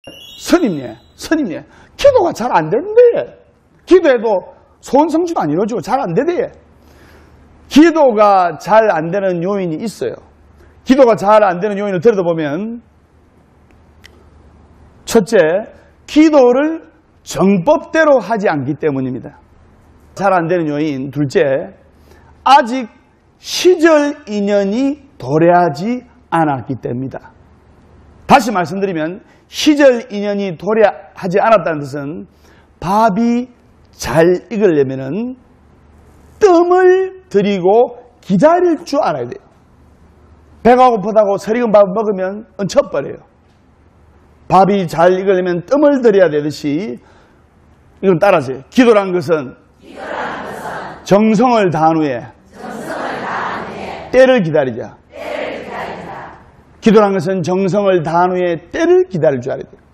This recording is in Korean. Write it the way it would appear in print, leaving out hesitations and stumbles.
스님, 기도가 잘 안 된대. 기도해도 소원 성취도 안 이루어지고 잘 안 되대. 기도가 잘 안 되는 요인이 있어요. 기도가 잘 안 되는 요인을 들여다보면, 첫째, 기도를 정법대로 하지 않기 때문입니다. 잘 안 되는 요인. 둘째, 아직 시절 인연이 도래하지 않았기 때문이다. 다시 말씀드리면 시절 인연이 도래하지 않았다는 뜻은 밥이 잘 익으려면 뜸을 들이고 기다릴 줄 알아야 돼요. 배가 고프다고 설익은 밥을 먹으면 얹혀버려요. 밥이 잘 익으려면 뜸을 들여야 되듯이, 이건 따라하세요. 기도란 것은 정성을 다한 후에 때를 기다리자. 기도란 것은 정성을 다한 후에 때를 기다릴 줄 알아야 돼요.